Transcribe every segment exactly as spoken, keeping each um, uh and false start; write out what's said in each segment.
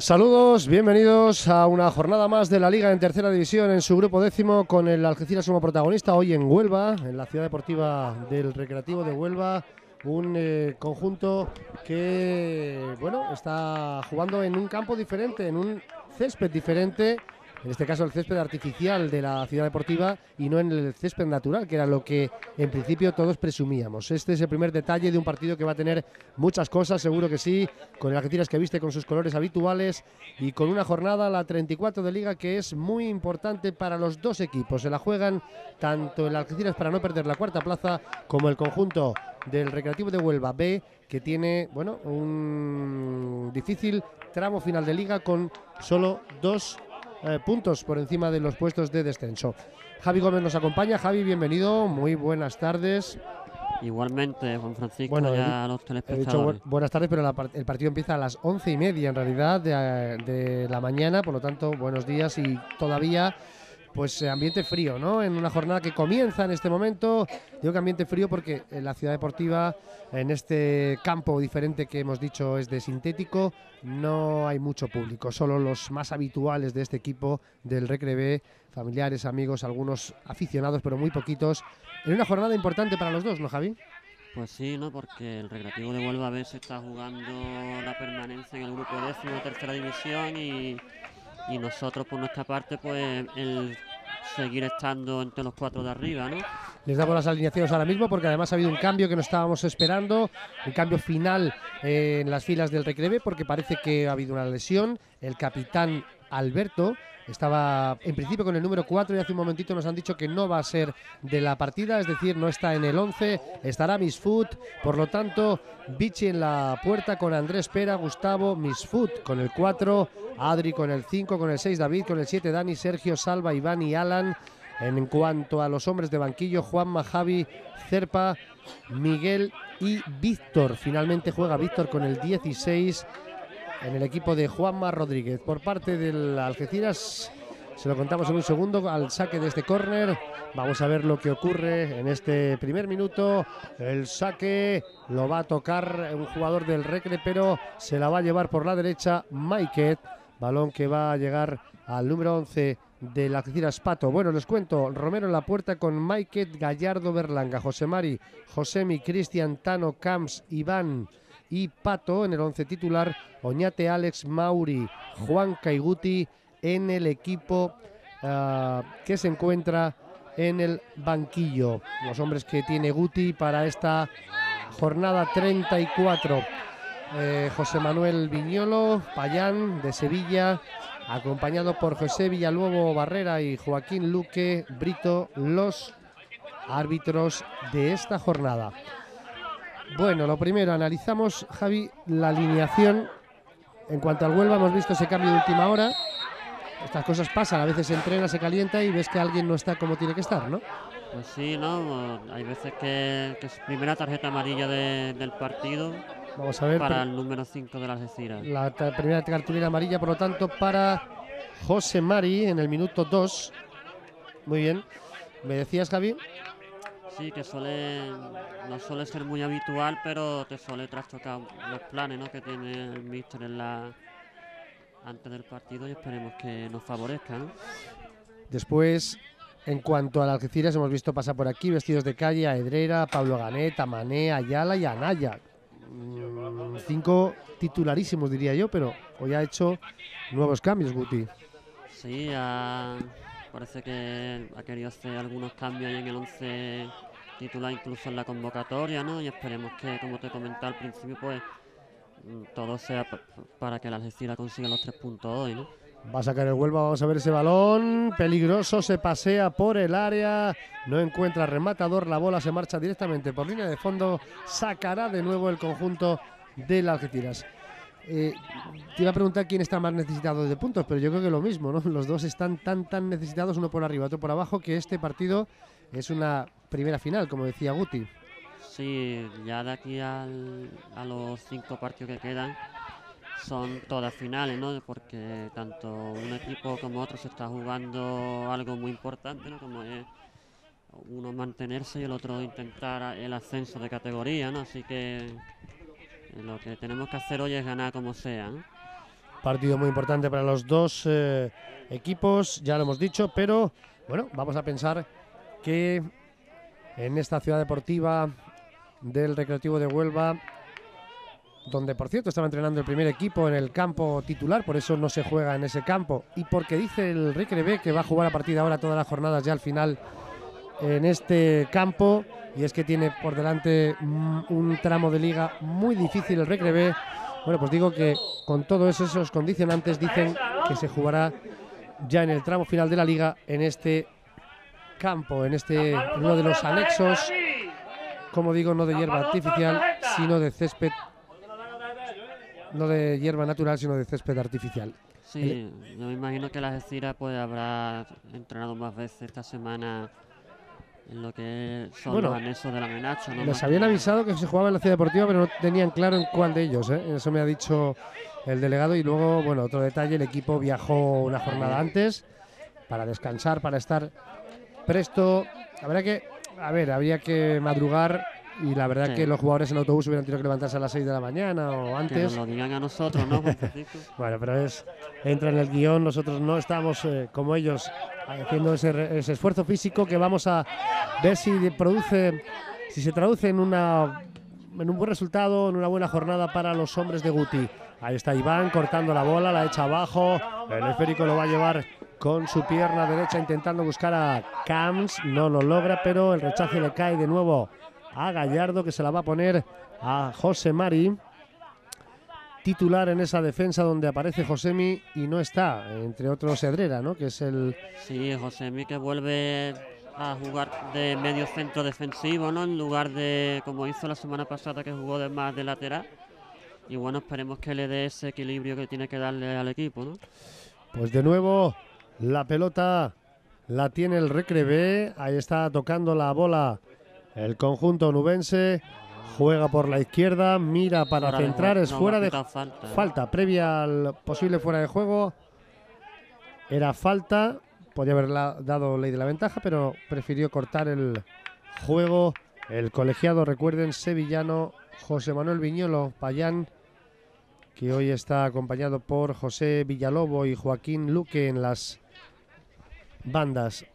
Saludos, bienvenidos a una jornada más de la Liga en Tercera División en su grupo décimo con el Algeciras como protagonista hoy en Huelva, en la ciudad deportiva del Recreativo de Huelva. Un eh, conjunto que, bueno, está jugando en un campo diferente, en un césped diferente. En este caso el césped artificial de la ciudad deportiva y no en el césped natural, que era lo que en principio todos presumíamos. Este es el primer detalle de un partido que va a tener muchas cosas, seguro que sí, con el Algeciras que viste con sus colores habituales y con una jornada, la treinta y cuatro de Liga, que es muy importante para los dos equipos. Se la juegan tanto el Algeciras para no perder la cuarta plaza como el conjunto del Recreativo de Huelva B, que tiene, bueno, un difícil tramo final de Liga con solo dos Eh, puntos por encima de los puestos de descenso. Javi Gómez nos acompaña. Javi, bienvenido, muy buenas tardes. Igualmente, Juan Francisco, bueno, ya he, a los he dicho bu telespectadores. buenas tardes, pero la, el partido empieza a las once y media en realidad de, de la mañana, por lo tanto, buenos días y todavía pues ambiente frío, ¿no? En una jornada que comienza en este momento. Digo que ambiente frío porque en la ciudad deportiva, en este campo diferente que hemos dicho es de sintético, no hay mucho público, solo los más habituales de este equipo del Recre B, familiares, amigos, algunos aficionados, pero muy poquitos. En una jornada importante para los dos, ¿no, Javi? Pues sí, ¿no? Porque el Recreativo de Huelva B se está jugando la permanencia en el grupo décimo de tercera división y, y nosotros por nuestra parte pues el seguir estando entre los cuatro de arriba, ¿no? Les damos las alineaciones ahora mismo porque además ha habido un cambio que no estábamos esperando, un cambio final eh, en las filas del Recre B porque parece que ha habido una lesión. El capitán Alberto estaba en principio con el número cuatro y hace un momentito nos han dicho que no va a ser de la partida, es decir, no está en el once, estará Misfoot, por lo tanto, Vichy en la puerta con Andrés Pera, Gustavo, Misfoot con el cuatro, Adri con el cinco, con el seis David, con el siete Dani, Sergio, Salva, Iván y Alan. En cuanto a los hombres de banquillo, Juanma, Javi, Cerpa, Miguel y Víctor. Finalmente juega Víctor con el dieciséis en el equipo de Juanma Rodríguez. Por parte del Algeciras, se lo contamos en un segundo, al saque de este córner. Vamos a ver lo que ocurre en este primer minuto. El saque lo va a tocar un jugador del Recre, pero se la va a llevar por la derecha Maiket. Balón que va a llegar al número once del Algeciras, Pato. Bueno, les cuento, Romero en la puerta con Maiket, Gallardo, Berlanga, José Mari, Josemi, Cristian, Tano, Camps, Iván y Pato en el once titular, Oñate, Alex, Mauri, Juan Caiguti en el equipo uh, que se encuentra en el banquillo. Los hombres que tiene Guti para esta jornada treinta y cuatro. Eh, José Manuel Viñolo, Payán de Sevilla, acompañado por José Villanuevo Barrera y Joaquín Luque Brito, los árbitros de esta jornada. Bueno, lo primero, analizamos, Javi, la alineación. En cuanto al Huelva, hemos visto ese cambio de última hora. Estas cosas pasan, a veces se entrena, se calienta y ves que alguien no está como tiene que estar, ¿no? Pues sí, ¿no? Hay veces que, que es primera tarjeta amarilla de, del partido. Vamos a ver. Para el número cinco de las Algeciras. La primera cartulina amarilla, por lo tanto, para José Mari en el minuto dos. Muy bien. ¿Me decías, Javi? Sí, que suele, no suele ser muy habitual, pero te suele trastocar los planes, ¿no?, que tiene el míster en la antes del partido y esperemos que nos favorezca, ¿no? Después, en cuanto al Algeciras, hemos visto pasar por aquí vestidos de calle a Edrera, Pablo Ganet, a Mané, a Ayala y a Anaya. Mm, cinco titularísimos, diría yo, pero hoy ha hecho nuevos cambios, Guti. Sí, ha, parece que ha querido hacer algunos cambios ahí en el once titular, incluso en la convocatoria, ¿no? Y esperemos que, como te comentaba al principio, pues todo sea para que la Algeciras consiga los tres puntos hoy, ¿no? Va a sacar el Huelva, vamos a ver ese balón, peligroso, se pasea por el área, no encuentra rematador, la bola se marcha directamente por línea de fondo, sacará de nuevo el conjunto del Algeciras. Eh, te iba a preguntar quién está más necesitado de puntos, pero yo creo que lo mismo, ¿no? Los dos están tan tan necesitados, uno por arriba, otro por abajo, que este partido es una primera final, como decía Guti. Sí, ya de aquí al, a los cinco partidos que quedan son todas finales, ¿no? Porque tanto un equipo como otro se está jugando algo muy importante, ¿no? Como es uno mantenerse y el otro intentar el ascenso de categoría, ¿no? Así que lo que tenemos que hacer hoy es ganar como sea, ¿no? Partido muy importante para los dos eh, equipos, ya lo hemos dicho, pero bueno, vamos a pensar que en esta ciudad deportiva del Recreativo de Huelva, donde por cierto estaba entrenando el primer equipo en el campo titular, por eso no se juega en ese campo, y porque dice el Recre B que va a jugar a partir de ahora todas las jornadas ya al final en este campo, y es que tiene por delante un tramo de liga muy difícil el Recre B. Bueno, pues digo que con todos esos condicionantes dicen que se jugará ya en el tramo final de la liga en este campo, en este en uno de los anexos, como digo, no de hierba artificial, sino de césped, no de hierba natural, sino de césped artificial. Sí, yo me imagino que la Algeciras pues habrá entrenado más veces esta semana en lo que son bueno, los anexos de la Menacho, ¿no? Les habían avisado que se jugaba en la ciudad deportiva, pero no tenían claro en cuál de ellos, ¿eh? Eso me ha dicho el delegado. Y luego, bueno, otro detalle, el equipo viajó una jornada antes para descansar, para estar presto. La verdad que, a ver, habría que madrugar y la verdad sí. que los jugadores en autobús hubieran tenido que levantarse a las seis de la mañana o antes. Que nos lo digan a nosotros, ¿no, Juan Francisco? Bueno, pero es entra en el guión, nosotros no estamos eh, como ellos haciendo ese, ese esfuerzo físico que vamos a ver si produce, si se traduce en una en un buen resultado, en una buena jornada para los hombres de Guti. Ahí está Iván cortando la bola, la echa abajo, el esférico lo va a llevar con su pierna derecha intentando buscar a Camps, no lo logra, pero el rechazo le cae de nuevo a Gallardo, que se la va a poner a José Mari, titular en esa defensa donde aparece Josemi y no está, entre otros Cedrera, ¿no? Que es el... Sí, Josemi que vuelve a jugar de medio centro defensivo, ¿no? En lugar de, como hizo la semana pasada, que jugó de más de lateral. Y bueno, esperemos que le dé ese equilibrio que tiene que darle al equipo, ¿no? Pues de nuevo, la pelota la tiene el Recre B, ahí está tocando la bola el conjunto onubense. Juega por la izquierda, mira para fuera centrar, es no, fuera de falta, falta, previa al posible fuera de juego. Era falta, podía haberla dado ley de la ventaja, pero prefirió cortar el juego. El colegiado, recuerden, sevillano José Manuel Viñolo Payán, que hoy está acompañado por José Villalobo y Joaquín Luque en las bandas.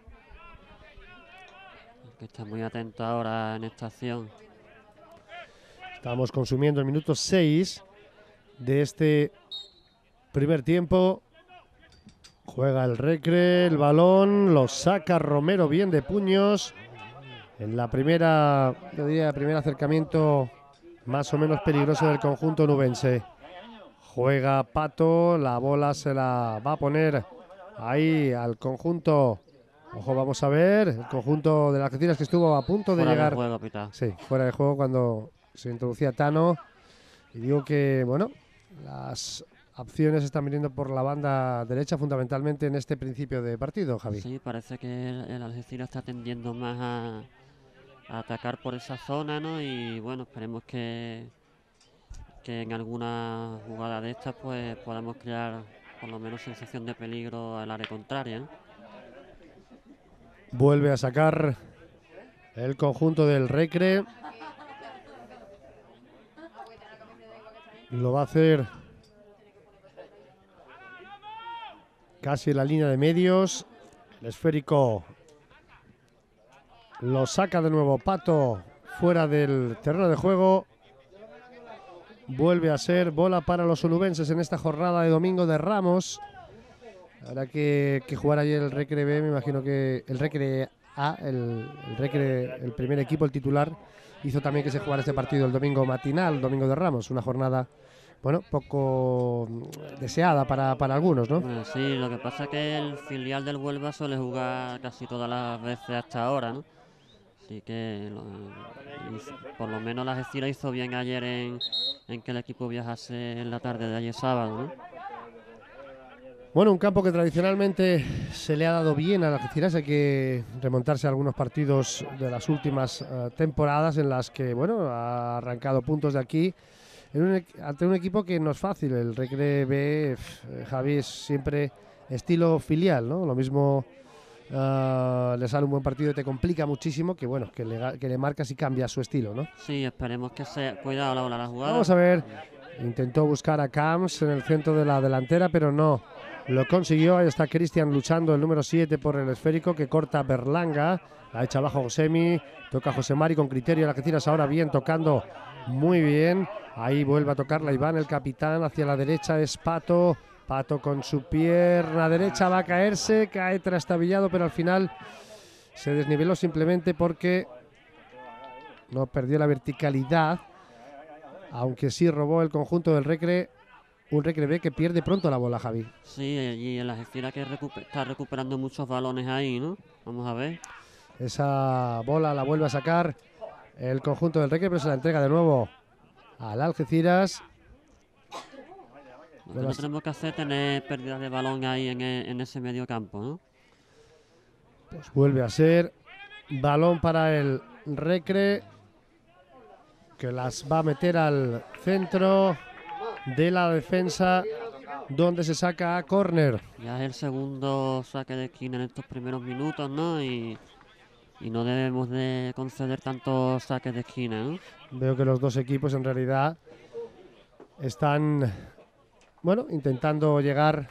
Que está muy atento ahora en esta acción. Estamos consumiendo el minuto seis de este primer tiempo. Juega el Recre, el balón, lo saca Romero bien de puños. En la primera, yo diría, primer acercamiento más o menos peligroso del conjunto nubense. Juega Pato, la bola se la va a poner ahí al conjunto. Ojo, vamos a ver, el conjunto de las Algeciras que estuvo a punto de fuera llegar. De juego, Pita. Sí, fuera de juego cuando se introducía Tano. Y digo que, bueno, las opciones están viniendo por la banda derecha fundamentalmente en este principio de partido, Javi. Sí, parece que el, el Algeciras está tendiendo más a, a atacar por esa zona, ¿no? Y bueno, esperemos que, que en alguna jugada de estas pues podamos crear por lo menos sensación de peligro al área contraria, ¿no? Vuelve a sacar el conjunto del Recre. Lo va a hacer casi en la línea de medios. El esférico lo saca de nuevo Pato fuera del terreno de juego. Vuelve a ser bola para los onubenses en esta jornada de domingo de Ramos. Habrá que, que jugar ayer el Recre B, me imagino que el Recre A, el, el Recre, el primer equipo, el titular, hizo también que se jugara este partido el domingo matinal, el domingo de Ramos, una jornada, bueno, poco deseada para, para algunos, ¿no? Bueno, sí, lo que pasa es que el filial del Huelva suele jugar casi todas las veces hasta ahora, ¿no? Así que lo, por lo menos la Algeciras hizo bien ayer en, en que el equipo viajase en la tarde de ayer sábado, ¿no? Bueno, un campo que tradicionalmente se le ha dado bien a la Algeciras. Hay que remontarse a algunos partidos de las últimas uh, temporadas en las que, bueno, ha arrancado puntos de aquí en un, ante un equipo que no es fácil. El Recre B, Javi, es siempre estilo filial, ¿no? Lo mismo uh, le sale un buen partido y te complica muchísimo que, bueno, que le, que le marcas y cambias su estilo, ¿no? Sí, esperemos que sea... Cuidado la bola, la jugada. Vamos a ver Intentó buscar a Camps en el centro de la delantera, pero no lo consiguió. Ahí está Cristian luchando, el número siete, por el esférico que corta Berlanga. La echa abajo Josemi. Toca José Mari con criterio. Algeciras ahora bien, tocando muy bien. Ahí vuelve a tocarla Iván, el capitán. Hacia la derecha es Pato. Pato con su pierna derecha va a caerse. Cae trastabillado, pero al final se desniveló simplemente porque no perdió la verticalidad. Aunque sí robó el conjunto del Recre. Un Recre B que pierde pronto la bola, Javi. Sí, y el Algeciras que recuper está recuperando muchos balones ahí, ¿no? Vamos a ver. Esa bola la vuelve a sacar el conjunto del Recre, pero se la entrega de nuevo al Algeciras. Lo que no tenemos que hacer es tener pérdidas de balón ahí en, el, en ese medio campo, ¿no? Pues vuelve a ser balón para el Recre, que las va a meter al centro de la defensa, donde se saca a córner. Ya es el segundo saque de esquina en estos primeros minutos, ¿no? Y, y no debemos de conceder tantos saques de esquina, ¿no? Veo que los dos equipos en realidad están, bueno, intentando llegar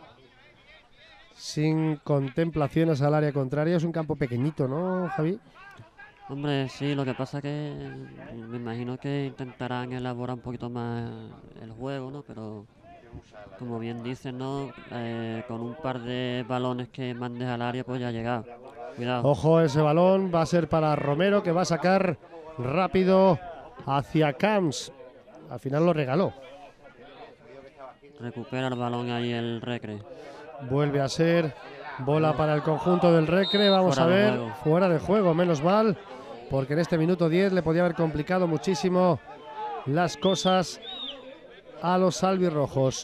sin contemplaciones al área contraria. Es un campo pequeñito, ¿no, Javi? Hombre, sí, lo que pasa es que me imagino que intentarán elaborar un poquito más el juego, ¿no? Pero como bien dicen, ¿no? Eh, con un par de balones que mandes al área, pues ya ha llegado. Cuidado. Ojo, ese balón va a ser para Romero, que va a sacar rápido hacia Camps. Al final lo regaló. Recupera el balón ahí el Recre. Vuelve a ser bola para el conjunto del Recre. Vamos Fuera a ver, de fuera de juego, menos mal, porque en este minuto diez le podía haber complicado muchísimo las cosas a los albirrojos.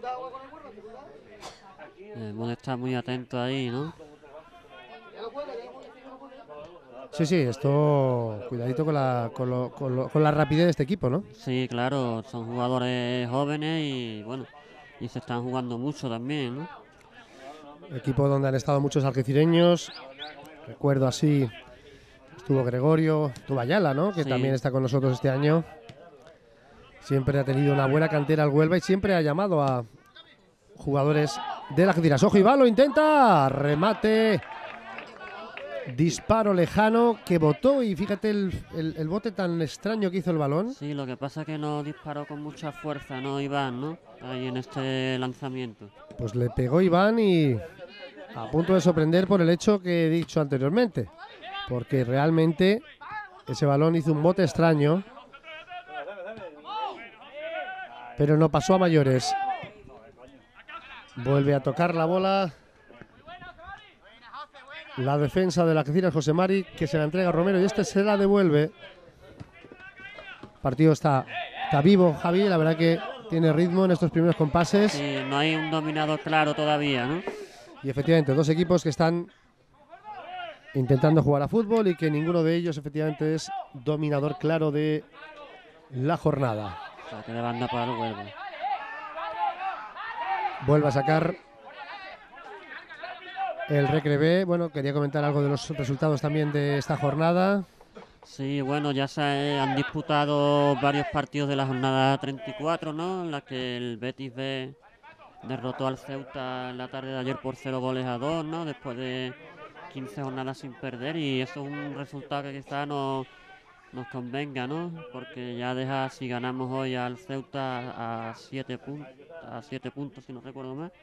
Debemos de estar muy atentos ahí, ¿no? Sí, sí, esto, cuidadito con la, con, lo, con, lo, con la rapidez de este equipo, ¿no? Sí, claro, son jugadores jóvenes y bueno, y se están jugando mucho también, ¿no? Equipo donde han estado muchos algecireños. Recuerdo así, estuvo Gregorio, estuvo Ayala, ¿no? Que sí. también está con nosotros este año. Siempre ha tenido una buena cantera el Huelva y siempre ha llamado a jugadores de Algeciras. Ojo, Iván lo intenta, remate, disparo lejano que botó, y fíjate el, el, el bote tan extraño que hizo el balón. Sí, lo que pasa es que no disparó con mucha fuerza, ¿no, Iván, no? Ahí en este lanzamiento. Pues le pegó Iván y a punto de sorprender por el hecho que he dicho anteriormente, porque realmente ese balón hizo un bote extraño, pero no pasó a mayores. Vuelve a tocar la bola la defensa de la Algeciras, José Mari, que se la entrega a Romero y este se la devuelve. El partido está, está vivo, Javi, la verdad que tiene ritmo en estos primeros compases. Sí, no hay un dominador claro todavía, ¿no? Y efectivamente, dos equipos que están intentando jugar a fútbol y que ninguno de ellos efectivamente es dominador claro de la jornada. Saque de banda para el Huelva. Vuelve a sacar el Recre B. Bueno, quería comentar algo de los resultados también de esta jornada. Sí, bueno, ya se han disputado varios partidos de la jornada treinta y cuatro, ¿no? En la que el Betis B derrotó al Ceuta en la tarde de ayer por cero goles a dos, ¿no? Después de quince jornadas sin perder, y eso es un resultado que quizá nos, nos convenga, ¿no? Porque ya deja, si ganamos hoy al Ceuta, a siete puntos, a siete puntos si no recuerdo mal.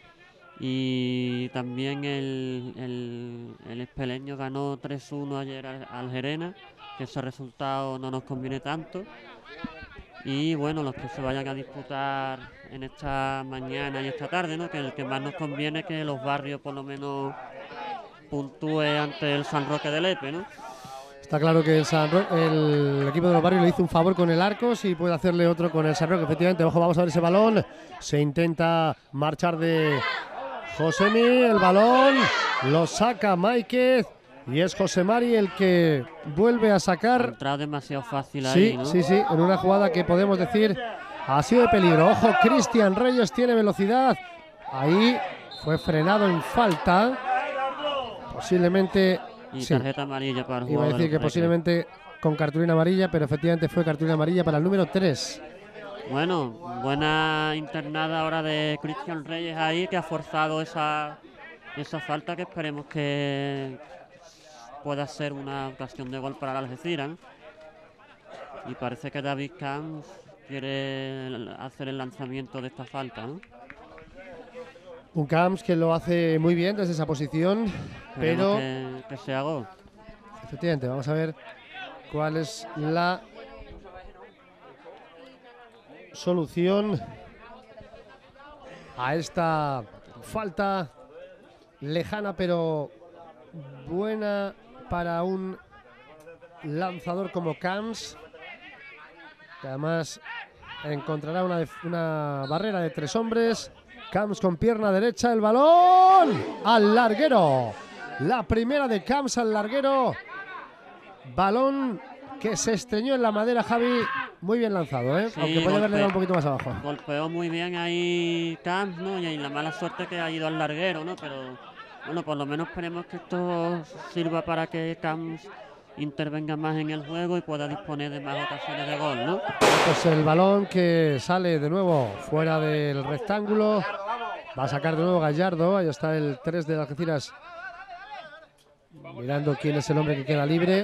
Y también el, el, el Espeleño ganó tres uno ayer al, al Gerena, que ese resultado no nos conviene tanto. Y bueno, los que se vayan a disputar en esta mañana y esta tarde, ¿no? Que el que más nos conviene es que los Barrios por lo menos puntúe ante el San Roque de Lepe, ¿no? Está claro que el, San Ro el equipo de los Barrios le hizo un favor con el arco, si puede hacerle otro con el San Roque. Efectivamente, ojo, vamos a ver ese balón. Se intenta marchar de Josemi, el balón lo saca Máiquez y es José Mari el que vuelve a sacar. Ha entrado demasiado fácil sí, ahí, ¿no? Sí, sí, en una jugada que podemos decir ha sido de peligro. Ojo, Cristian Reyes tiene velocidad. Ahí fue frenado en falta. Posiblemente. Y sí, tarjeta amarilla para el iba a jugador decir que del posiblemente con cartulina amarilla, pero efectivamente fue cartulina amarilla para el número tres. Bueno, buena internada ahora de Cristian Reyes ahí, que ha forzado esa, esa falta, que esperemos que pueda ser una ocasión de gol para el Algeciras. Y parece que David Camps quiere hacer el lanzamiento de esta falta, ¿no? Un Camps que lo hace muy bien desde esa posición, pero que, que sea gol. Efectivamente, vamos a ver cuál es la solución a esta falta lejana pero buena para un lanzador como Camps, que además encontrará una, una barrera de tres hombres. Camps con pierna derecha, el balón al larguero. La primera de Camps al larguero. Balón que se estreñó en la madera, Javi. Muy bien lanzado, ¿eh? Sí, aunque puede haberle dado un poquito más abajo. Golpeó muy bien ahí Camps, ¿no? Y la mala suerte que ha ido al larguero, ¿no? Pero bueno, por lo menos esperemos que esto sirva para que Camps intervenga más en el juego y pueda disponer de más ocasiones de gol, ¿no? Pues el balón que sale de nuevo fuera del rectángulo. Va a sacar de nuevo Gallardo. Ahí está el tres de Algeciras, mirando quién es el hombre que queda libre.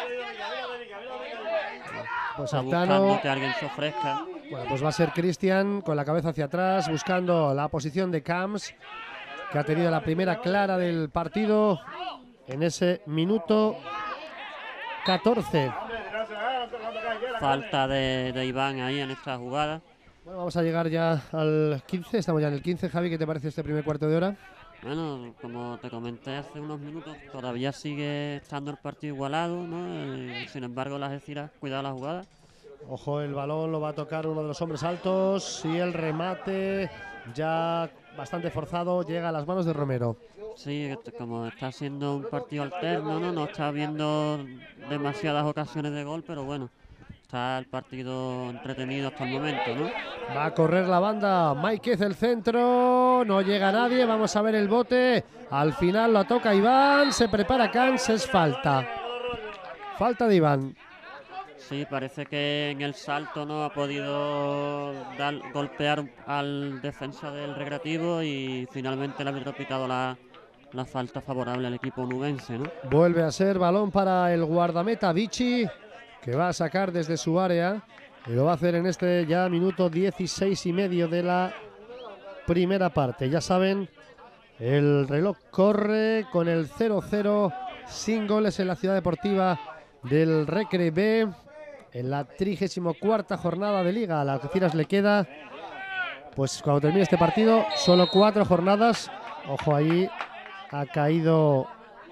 Pues Altano. Que alguien se ofrezca. Bueno, pues va a ser Cristian con la cabeza hacia atrás, buscando la posición de Camps, que ha tenido la primera clara del partido en ese minuto catorce. Falta de, de Iván ahí en esta jugada. Bueno, vamos a llegar ya al quince, estamos ya en el quince. Javi, ¿qué te parece este primer cuarto de hora? Bueno, como te comenté hace unos minutos, todavía sigue estando el partido igualado, ¿no? Eh, sin embargo, las Algeciras, cuidado la jugada. Ojo, el balón lo va a tocar uno de los hombres altos y el remate ya bastante forzado llega a las manos de Romero. Sí, como está siendo un partido alterno, ¿no? No está habiendo demasiadas ocasiones de gol, pero bueno, está el partido entretenido hasta el momento, ¿no? Va a correr la banda, Máiquez el centro, no llega nadie, vamos a ver el bote, al final lo toca Iván, se prepara Camps, es falta. Falta de Iván. Sí, parece que en el salto no ha podido dar, golpear al defensa del Recreativo y finalmente le ha pitado la, la falta favorable al equipo onubense, ¿no? Vuelve a ser balón para el guardameta Vichy, que va a sacar desde su área y lo va a hacer en este ya minuto dieciséis y medio de la primera parte. Ya saben, el reloj corre con el cero cero, sin goles en la Ciudad Deportiva del Recre B. En la trigésima cuarta jornada de Liga, a las Algeciras le queda, pues cuando termine este partido, solo cuatro jornadas. Ojo, ahí ha caído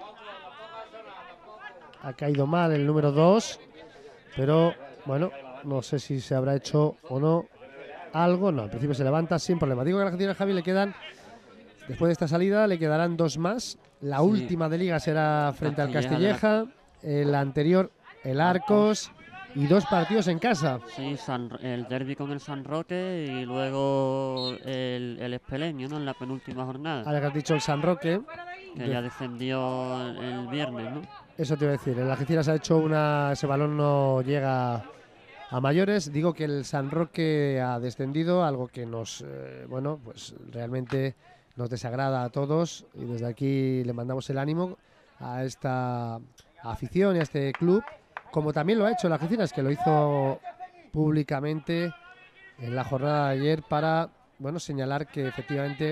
ha caído mal el número dos, pero bueno, no sé si se habrá hecho o no algo. No, al principio se levanta sin problema. Digo que a la Algeciras, Javi, le quedan, después de esta salida, le quedarán dos más. La sí. última de Liga será frente al Castilleja, el anterior el Arcos, y dos partidos en casa. Sí, San, el derbi con el San Roque y luego el, el Espeleño, ¿no? En la penúltima jornada. Ahora que has dicho el San Roque, que de... ya descendió el, el viernes, ¿no? Eso te iba a decir. El Algeciras ha hecho una... Ese balón no llega a mayores. Digo que el San Roque ha descendido, algo que nos... Eh, bueno, pues realmente nos desagrada a todos. Y desde aquí le mandamos el ánimo a esta afición y a este club, como también lo ha hecho el Algeciras, que lo hizo públicamente en la jornada de ayer para, bueno, señalar que efectivamente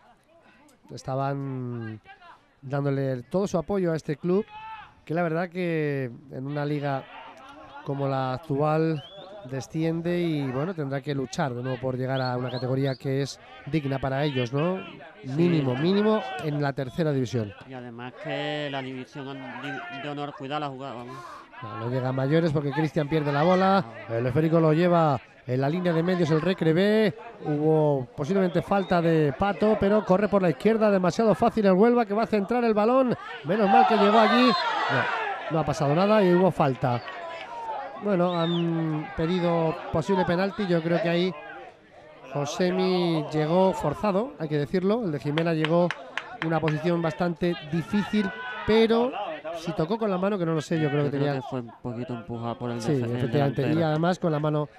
estaban dándole todo su apoyo a este club, que la verdad que en una liga como la actual desciende y bueno, tendrá que luchar de nuevo por llegar a una categoría que es digna para ellos, ¿no? Mínimo, sí. mínimo en la tercera división. Y además que la división de honor, cuida la jugada, vamos. No, no llega a mayores porque Cristian pierde la bola. El esférico lo lleva en la línea de medios el Recre B. Hubo posiblemente falta de Pato, pero corre por la izquierda. Demasiado fácil el Huelva, que va a centrar el balón. Menos mal que llegó allí. No, no ha pasado nada y hubo falta. Bueno, han pedido posible penalti. Yo creo que ahí Josemi llegó forzado, hay que decirlo. El de Jimena llegó una posición bastante difícil, pero... si tocó con la mano, que no lo sé, yo creo yo que creo tenía... que fue un poquito empujado por el sí, efectivamente, y además con la mano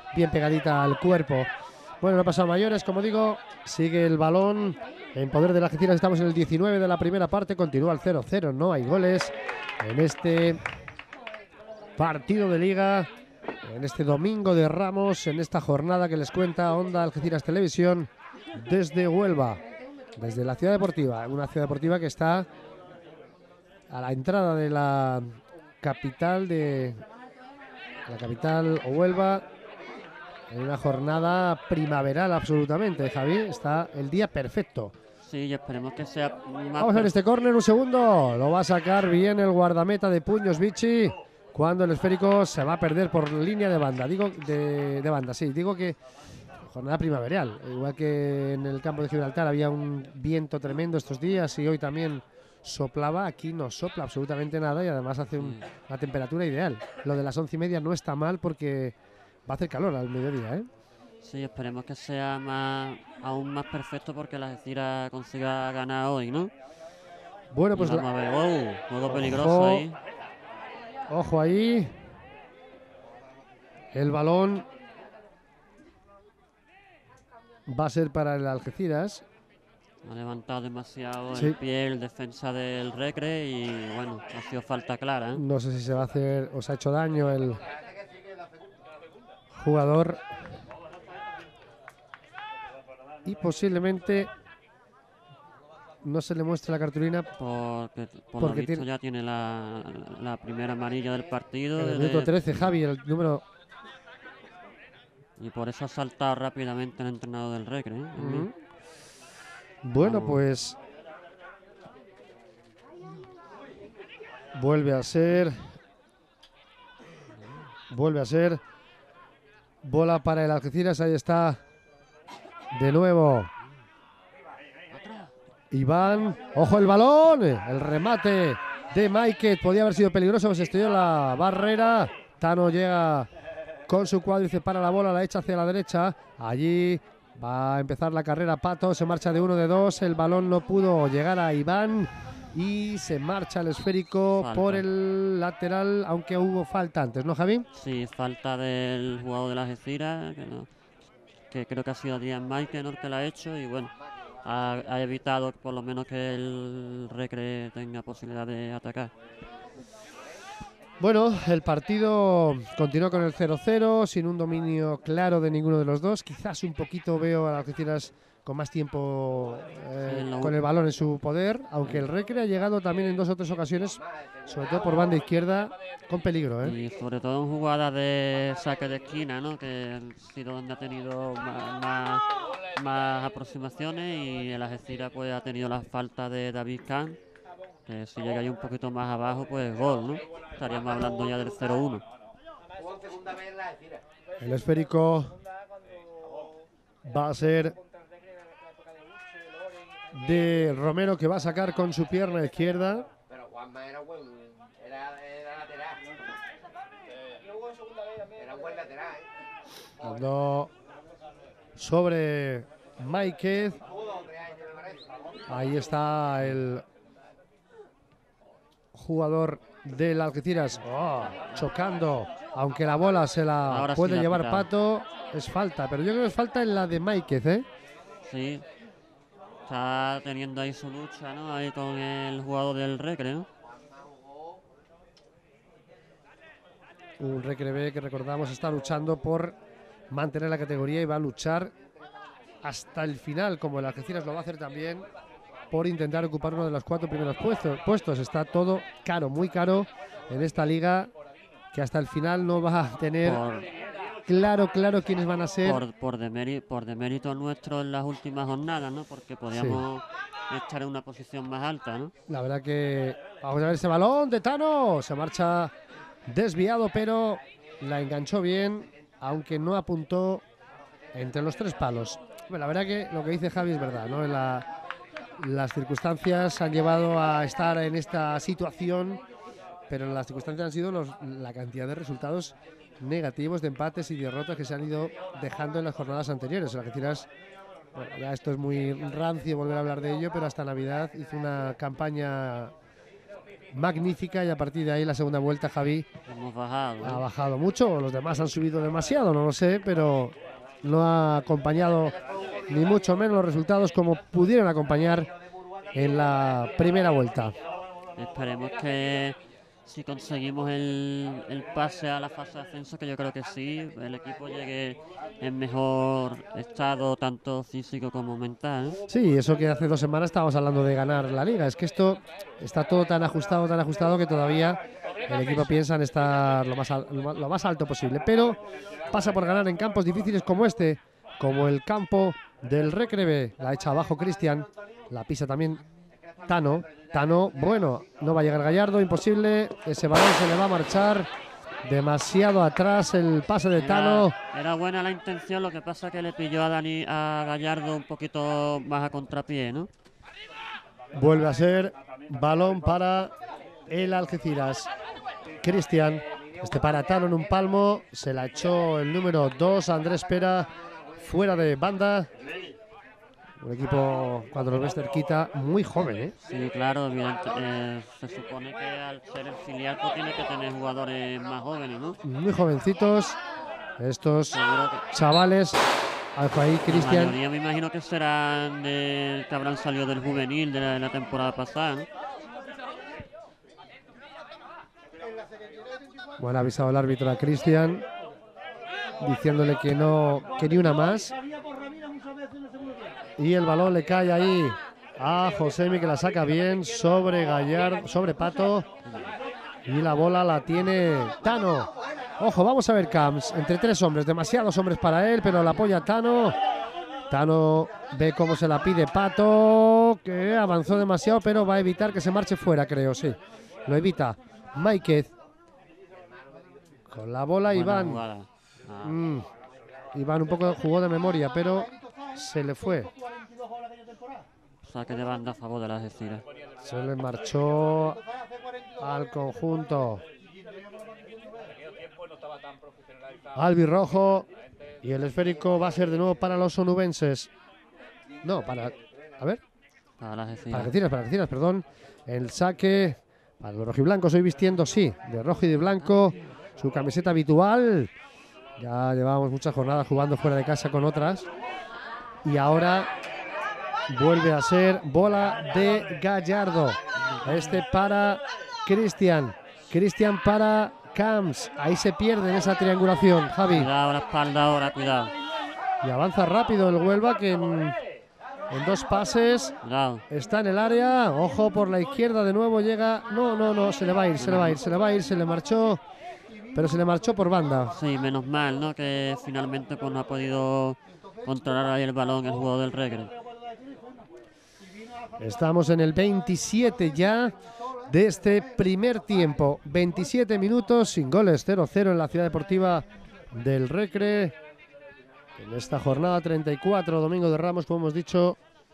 bien pegadita al cuerpo. Bueno, no ha pasado a mayores, como digo, sigue el balón en poder de la Algeciras. Estamos en el diecinueve de la primera parte, continúa el cero cero, no hay goles en este partido de liga, en este domingo de Ramos, en esta jornada que les cuenta Onda Algeciras Televisión desde Huelva, desde la Ciudad Deportiva, una ciudad deportiva que está a la entrada de la capital de la capital Huelva, en una jornada primaveral absolutamente, Javi. Está el día perfecto. Sí, y esperemos que sea más. Vamos a ver este córner, un segundo. Lo va a sacar bien el guardameta de puños, Vichy, cuando el esférico se va a perder por línea de banda. Digo, de, de banda, sí. Digo que jornada primaveral. Igual que en el campo de Gibraltar había un viento tremendo estos días y hoy también soplaba, aquí no sopla absolutamente nada y además hace un, una temperatura ideal. Lo de las once y media no está mal porque va a hacer calor al mediodía, ¿eh? Sí, esperemos que sea más, aún más perfecto porque la Algeciras consiga ganar hoy, ¿no? Bueno, pues y vamos la... a ver, wow, juego Ojo. peligroso ahí. Ojo ahí. El balón va a ser para el Algeciras. Ha levantado demasiado Sí. el pie el defensa del Recre y bueno, ha sido falta clara, ¿eh? No sé si se va a hacer o se ha hecho daño el jugador. Y posiblemente no se le muestre la cartulina. Porque por Porque lo visto tiene- ya tiene la, la primera amarilla del partido. En el de- minuto trece, Javi, el número... Y por eso ha saltado rápidamente el entrenador del Recre, ¿eh? Ujú. Bueno, Vamos. pues vuelve a ser vuelve a ser bola para el Algeciras. Ahí está de nuevo Iván. Ojo el balón, el remate de Maiket podía haber sido peligroso, se estrelló la barrera. Tano llega con su cuádriceps para la bola, la echa hacia la derecha. Allí va a empezar la carrera Pato, se marcha de uno de dos, el balón no pudo llegar a Iván y se marcha el esférico Falta. por el lateral, aunque hubo falta antes, ¿no, Javi? Sí, falta del jugador de la Algeciras, que, no- que creo que ha sido Díaz Maiken el que la ha hecho y bueno, ha, ha evitado por lo menos que el Recre tenga posibilidad de atacar. Bueno, el partido continuó con el cero cero, sin un dominio claro de ninguno de los dos. Quizás un poquito veo a las Algeciras con más tiempo eh, Sí, lo- con el balón en su poder, aunque el Recre ha llegado también en dos o tres ocasiones, sobre todo por banda izquierda, con peligro, ¿eh? Y sobre todo en jugadas de saque de esquina, ¿no? Que ha sido donde ha tenido más, más, más aproximaciones y el Algeciras pues ha tenido la falta de David Kahn, que si llega ahí un poquito más abajo pues gol, ¿no? Estaríamos hablando ya del cero uno. El esférico va a ser de Romero, que va a sacar con su pierna izquierda. Pero Juanma era buen, era, era lateral. Era un buen lateral, ¿eh? Dando sobre Máiquez. Ahí está el jugador del Algeciras. Oh, chocando. Aunque la bola se la Ahora sí puede la ha llevar pitado. Pato, es falta. Pero yo creo que es falta en la de Máiquez, ¿eh? Sí, está teniendo ahí su lucha, ¿no? Ahí con el jugador del Recre, ¿no? Un Recre B que recordamos está luchando por mantener la categoría y va a luchar hasta el final, como el Algeciras lo va a hacer también, por intentar ocupar uno de los cuatro primeros puestos. puestos. Está todo caro, muy caro en esta liga, que hasta el final no va a tener Por, claro, claro quiénes van a ser. por, por, demérito, por demérito nuestro en las últimas jornadas, ¿no? Porque podíamos estar en una posición más alta, ¿no? La verdad que vamos a ver ese balón de Tano. Se marcha desviado, pero la enganchó bien, aunque no apuntó entre los tres palos. Bueno, la verdad que lo que dice Javi es verdad, ¿no? La, las circunstancias han llevado a estar en esta situación, pero las circunstancias han sido los, la cantidad de resultados negativos, de empates y derrotas que se han ido dejando en las jornadas anteriores. El Algeciras, bueno, ya esto es muy rancio volver a hablar de ello, pero hasta Navidad hizo una campaña magnífica y a partir de ahí la segunda vuelta, Javi, Hemos bajado. ¿eh? ha bajado mucho. Los demás han subido demasiado, no lo sé, pero no ha acompañado ni mucho menos los resultados como pudieron acompañar en la primera vuelta. Esperemos que si conseguimos el, el pase a la fase de ascenso, que yo creo que sí, el equipo llegue en mejor estado, tanto físico como mental. Sí, eso que hace dos semanas estábamos hablando de ganar la liga. Es que esto está todo tan ajustado, tan ajustado que todavía el equipo piensa en estar lo más, al- lo más alto posible. Pero pasa por ganar en campos difíciles como este, como el campo del Recrebe. La echa abajo Cristian, la pisa también Tano. Tano, bueno, no va a llegar Gallardo, imposible. Ese balón se le va a marchar demasiado atrás el pase de Tano. Era, era buena la intención, lo que pasa que le pilló a Dani a Gallardo un poquito más a contrapié, ¿no? Vuelve a ser balón para el Algeciras. Cristian, este para Tano en un palmo, se la echó el número dos, Andrés Pera, fuera de banda. Un equipo, cuando lo ves cerquita, muy joven, ¿eh? Sí, claro, evidente, eh, se supone que al ser el filial pues tiene que tener jugadores más jóvenes, ¿no? Muy jovencitos, estos Seguro que chavales. Ojo ahí, la Cristian. mayoría me imagino que serán de, que habrán salido del juvenil de la, de la temporada pasada, ¿no? Bueno, ha avisado el árbitro a Cristian, diciéndole que no, que ni una más. Y el balón le cae ahí a Josemi, que la saca bien sobre Gallardo, sobre Pato. Y la bola la tiene Tano. Ojo, vamos a ver Camps. Entre tres hombres, demasiados hombres para él, pero la apoya Tano. Tano ve cómo se la pide Pato, que avanzó demasiado, pero va a evitar que se marche fuera, creo, sí. Lo evita Máiquez. Con la bola, Buena Iván. jugada. Ah, Mm. Iván un poco jugó de memoria, pero se le fue. saque de banda a favor de las Algeciras. Se le marchó al conjunto albirrojo y el esférico va a ser de nuevo para los onubenses. No, para... A ver, Para las para Algeciras. Algeciras, para Algeciras, perdón. El saque para los rojiblancos, hoy vistiendo, sí, de rojo y de blanco, su camiseta habitual. Ya llevábamos muchas jornadas jugando fuera de casa con otras. Y ahora vuelve a ser bola de Gallardo. Este para Cristian. Cristian para Camps. Ahí se pierde en esa triangulación, Javi. Cuidado la espalda ahora, cuidado. Y avanza rápido el Huelva, que en, en dos pases Cuidado. está en el área. Ojo por la izquierda, de nuevo llega. No, no, no, se le va a ir, se le va a ir, se le va a ir, se le marchó. Pero se le marchó por banda. Sí, menos mal, ¿no? Que finalmente pues no ha podido controlar ahí el balón el jugador del Recre. Estamos en el veintisiete ya de este primer tiempo. veintisiete minutos sin goles, cero cero en la Ciudad Deportiva del Recre. En esta jornada treinta y cuatro, Domingo de Ramos, como hemos dicho,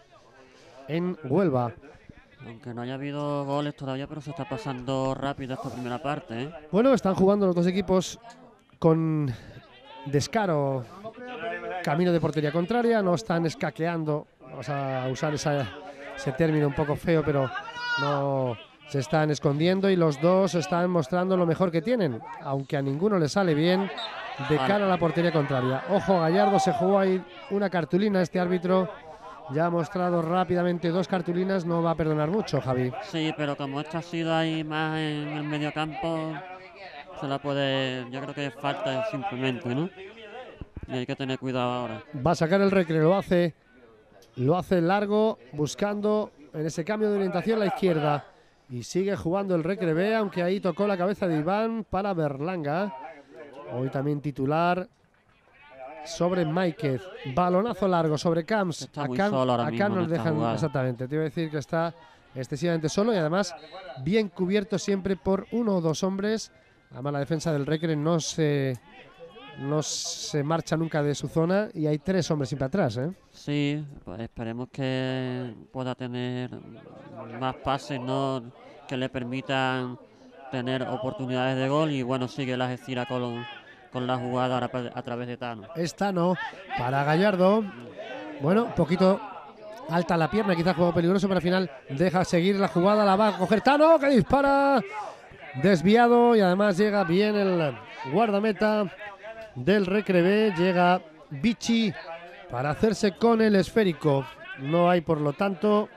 en Huelva. Aunque no haya habido goles todavía, pero se está pasando rápido esta primera parte, ¿eh? Bueno, están jugando los dos equipos con descaro, camino de portería contraria, no están escaqueando, vamos a usar esa, ese término un poco feo, pero no se están escondiendo y los dos están mostrando lo mejor que tienen, aunque a ninguno le sale bien de cara a la portería contraria. Ojo, Gallardo se jugó ahí una cartulina, este árbitro ya ha mostrado rápidamente dos cartulinas, no va a perdonar mucho, Javi. Sí, pero como esta ha sido ahí más en el medio campo, se la puede, yo creo que falta simplemente, ¿no? Y hay que tener cuidado ahora. Va a sacar el Recre, lo hace, lo hace largo, buscando en ese cambio de orientación la izquierda. Y sigue jugando el Recre B, aunque ahí tocó la cabeza de Iván para Berlanga. Hoy también titular sobre Máiquez. Balonazo largo sobre Camps. Está muy Acá, solo ahora acá mismo no en nos esta dejan, jugada. exactamente. Te iba a decir que está excesivamente solo y además bien cubierto siempre por uno o dos hombres. Además la defensa del Recre no se, no se marcha nunca de su zona y hay tres hombres siempre atrás, ¿eh? Sí, pues esperemos que pueda tener más pases, ¿no? Que le permitan tener oportunidades de gol y bueno, sigue la Algeciras con, con la jugada ahora a través de Tano. Esta no, para Gallardo. Bueno, un poquito Alta la pierna, quizás juego peligroso, pero al final deja seguir la jugada, la va a coger Tano, que dispara. Desviado y además llega bien el guardameta del Recre B. Llega Vichy para hacerse con el esférico. No hay, por lo tanto,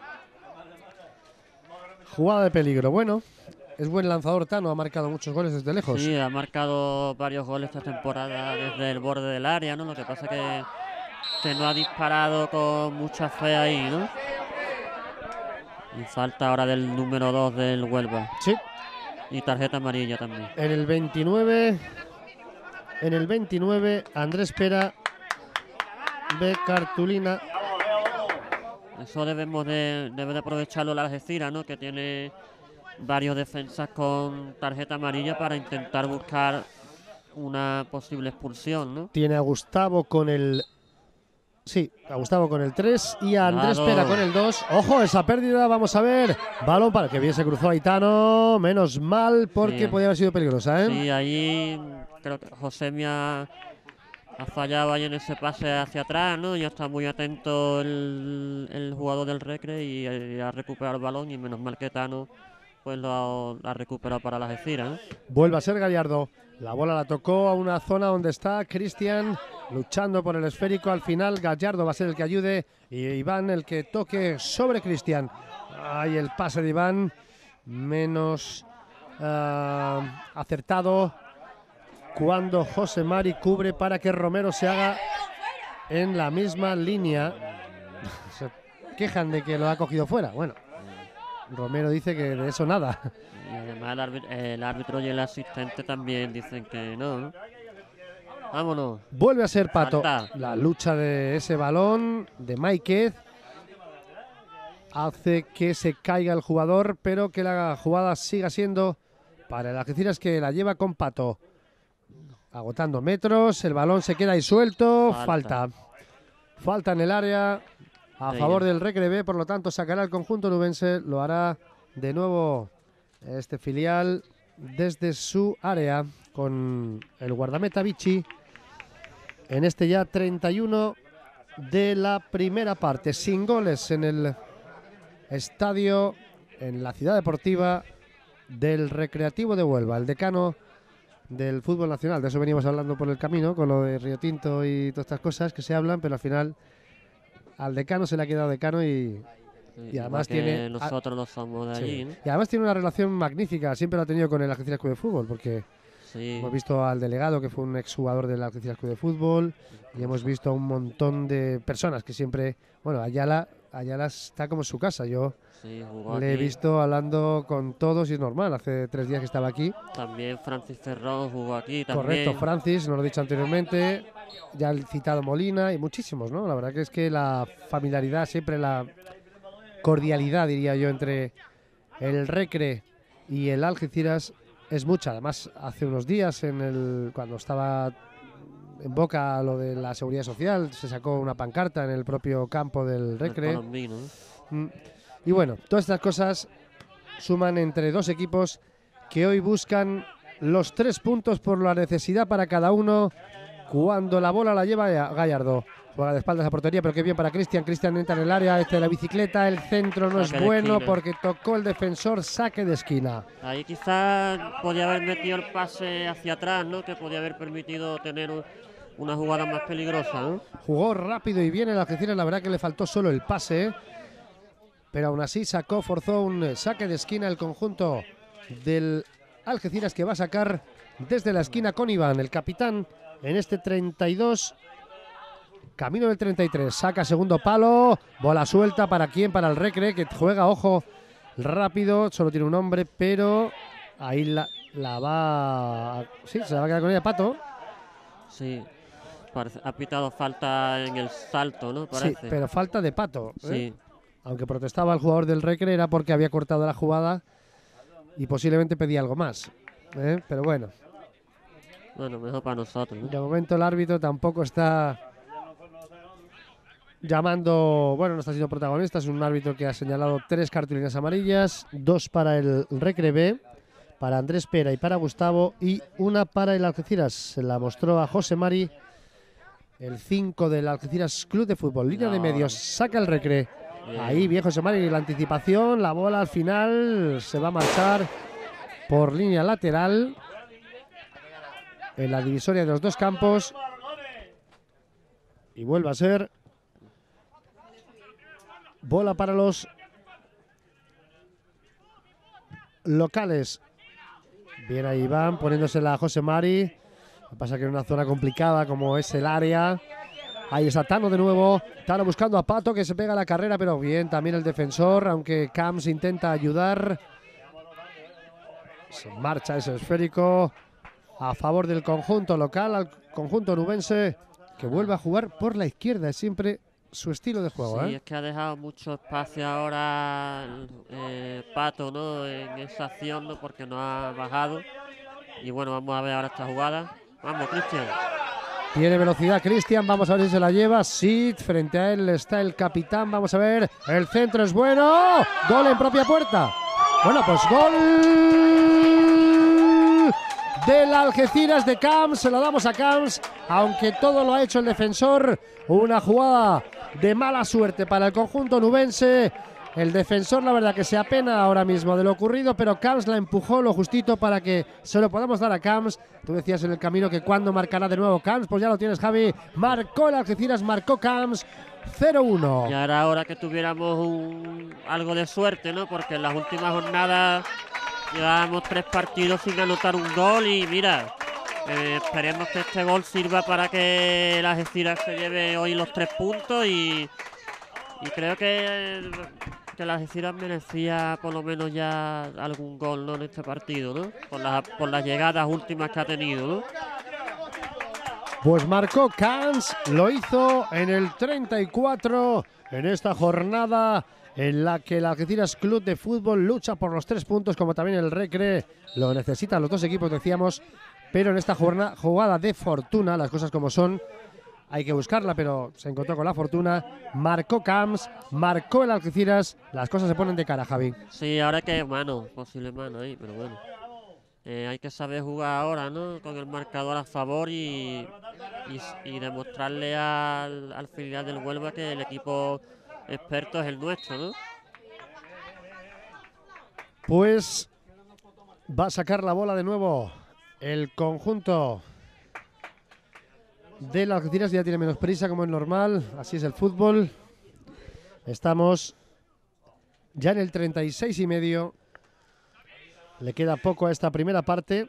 jugada de peligro. Bueno, es buen lanzador Tano, ha marcado muchos goles desde lejos. Sí, ha marcado varios goles esta temporada desde el borde del área, ¿no? Lo que pasa que, que no ha disparado con mucha fe ahí, ¿no? Y falta ahora del número dos del Huelva. Sí. Y tarjeta amarilla también. En el veintinueve, en el veintinueve, Andrés Pera ve cartulina. Eso debemos de, debe de aprovecharlo la Algeciras, ¿no? Que tiene varios defensas con tarjeta amarilla para intentar buscar una posible expulsión, ¿no? Tiene a Gustavo con el... Sí, a Gustavo con el tres y a Andrés Claro. Pera con el dos. ¡Ojo, esa pérdida! Vamos a ver. Balón para que bien se cruzó Aitano. Menos mal, porque Sí. podía haber sido peligrosa, ¿eh? Sí, ahí creo que José me ha, ha fallado ahí en ese pase hacia atrás, ¿no? Ya está muy atento el, el jugador del Recre y, eh, ha recuperado el balón y menos mal que Tano pues lo ha, ha recuperado para la Algeciras, ¿no? Vuelve a ser Gallardo. La bola la tocó a una zona donde está Cristian luchando por el esférico. Al final Gallardo va a ser el que ayude y Iván el que toque sobre Cristian. Ahí el pase de Iván menos uh, acertado cuando José Mari cubre para que Romero se haga en la misma línea. Se quejan de que lo ha cogido fuera. Bueno, Romero dice que de eso nada. Y además el árbitro, el árbitro y el asistente también dicen que no, ¿no? Vámonos. Vuelve a ser Pato. Falta. La lucha de ese balón de Máiquez hace que se caiga el jugador, pero que la jugada siga siendo para el Algeciras, que la lleva con Pato. Agotando metros, el balón se queda ahí suelto. Falta. Falta, Falta en el área a De favor ella. del Recre B, por lo tanto sacará el conjunto nubense. Lo hará de nuevo este filial desde su área con el guardameta Vichy en este ya treinta y uno de la primera parte, sin goles en el estadio, en la ciudad deportiva del Recreativo de Huelva, el decano del fútbol nacional. De eso veníamos hablando por el camino, con lo de Río Tinto y todas estas cosas que se hablan, pero al final al decano se le ha quedado decano y, Sí, Y además igual que tiene- nosotros no somos de allí, sí. ¿no? Y además tiene una relación magnífica, siempre la ha tenido con el Algeciras Club de Fútbol, porque Sí. hemos visto al delegado, que fue un exjugador del Algeciras Club de Fútbol, y hemos visto a un montón de personas que siempre, bueno, Ayala, Ayala está como en su casa. Yo Sí, jugó le he aquí. visto hablando con todos y es normal, hace tres días que estaba aquí. También Francis Ferrón jugó aquí también. Correcto, Francis, nos lo he dicho anteriormente, ya el citado Molina y muchísimos, ¿no? La verdad que es que la familiaridad, siempre la cordialidad, diría yo, entre el Recre y el Algeciras es mucha. Además, hace unos días, en el cuando estaba en boca lo de la seguridad social, se sacó una pancarta en el propio campo del del Recre. colombino, ¿no? Mm. Y bueno, todas estas cosas suman entre dos equipos que hoy buscan los tres puntos por la necesidad para cada uno. Cuando la bola la lleva Gallardo, juega de espaldas a portería, pero qué bien para Cristian. Cristian entra en el área, este de la bicicleta, el centro no Saque es de bueno esquina. porque tocó el defensor, saque de esquina. Ahí quizás podía haber metido el pase hacia atrás, ¿no? Que podía haber permitido tener un- una jugada más peligrosa, ¿no? Jugó rápido y bien el Algeciras, la verdad que le faltó solo el pase, ¿eh? Pero aún así sacó, forzó un eh, saque de esquina el conjunto del Algeciras, que va a sacar desde la esquina con Iván, el capitán, en este treinta y dos, camino del treinta y tres. Saca segundo palo, bola suelta, ¿para quién? Para el Recre, que juega, ojo, rápido, solo tiene un hombre, pero ahí la, la va... Sí, se la va a quedar con ella Pato. Sí. Parece- ha pitado falta en el salto, ¿no? Sí, Parece. pero falta de Pato, ¿eh? Sí. Aunque protestaba el jugador del Recre, era porque había cortado la jugada y posiblemente pedía algo más, ¿eh? Pero bueno, Bueno, mejor para nosotros, ¿no? de momento el árbitro tampoco está llamando, bueno, no está siendo protagonista. Es un árbitro que ha señalado tres cartulinas amarillas, dos para el Recre B, para Andrés Pera y para Gustavo, y una para el Algeciras. Se la mostró a José Mari, el cinco del Algeciras Club de Fútbol. Línea de No. medios, saca el Recre. Bien. Ahí, bien José Mari, la anticipación, la bola al final se va a marchar por línea lateral en la divisoria de los dos campos. Y vuelve a ser bola para los locales. Bien ahí Iván poniéndosela a José Mari. Lo que pasa que en una zona complicada como es el área. Ahí está Tano de nuevo. Tano buscando a Pato que se pega a la carrera, pero bien también el defensor, aunque Camps intenta ayudar. Se marcha ese esférico a favor del conjunto local, al conjunto nubense, que vuelve a jugar por la izquierda. Es siempre su estilo de juego. Sí, ¿eh? es que ha dejado mucho espacio ahora eh, Pato, ¿no? En esa acción, ¿no? Porque no ha bajado. Y bueno, vamos a ver ahora esta jugada. Vamos, Cristian. Tiene velocidad Cristian, vamos a ver si se la lleva. Sí, frente a él está el capitán, vamos a ver. El centro es bueno. Gol en propia puerta. Bueno, pues gol del Algeciras de Camps. Se lo damos a Camps, aunque todo lo ha hecho el defensor. Una jugada de mala suerte para el conjunto nubense. El defensor, la verdad, que se apena ahora mismo de lo ocurrido, pero Camps la empujó lo justito para que se lo podamos dar a Camps. Tú decías en el camino que cuando marcará de nuevo Camps, pues ya lo tienes, Javi. Marcó el Algeciras, marcó Camps. cero uno. Ya era hora que tuviéramos un, algo de suerte, ¿no? Porque en las últimas jornadas llevábamos tres partidos sin anotar un gol y mira, eh, esperemos que este gol sirva para que el Algeciras se lleve hoy los tres puntos y, y creo que, que el Algeciras merecía por lo menos ya algún gol, ¿no? En este partido, ¿no? Por las, por las llegadas últimas que ha tenido, ¿no? Pues marcó Camps, lo hizo en el treinta y cuatro, en esta jornada en la que el Algeciras Club de Fútbol lucha por los tres puntos, como también el Recre lo necesitan los dos equipos, decíamos, pero en esta jornada, jugada de fortuna, las cosas como son, hay que buscarla, pero se encontró con la fortuna, marcó Camps, marcó el Algeciras, las cosas se ponen de cara, Javi. Sí, ahora que mano, posible mano ahí, pero bueno. Eh, hay que saber jugar ahora, ¿no? Con el marcador a favor y, y, y demostrarle al, al filial del Huelva que el equipo experto es el nuestro, ¿no? Pues va a sacar la bola de nuevo el conjunto del Algeciras, ya tiene menos prisa como es normal, así es el fútbol. Estamos ya en el treinta y seis y medio. Le queda poco a esta primera parte.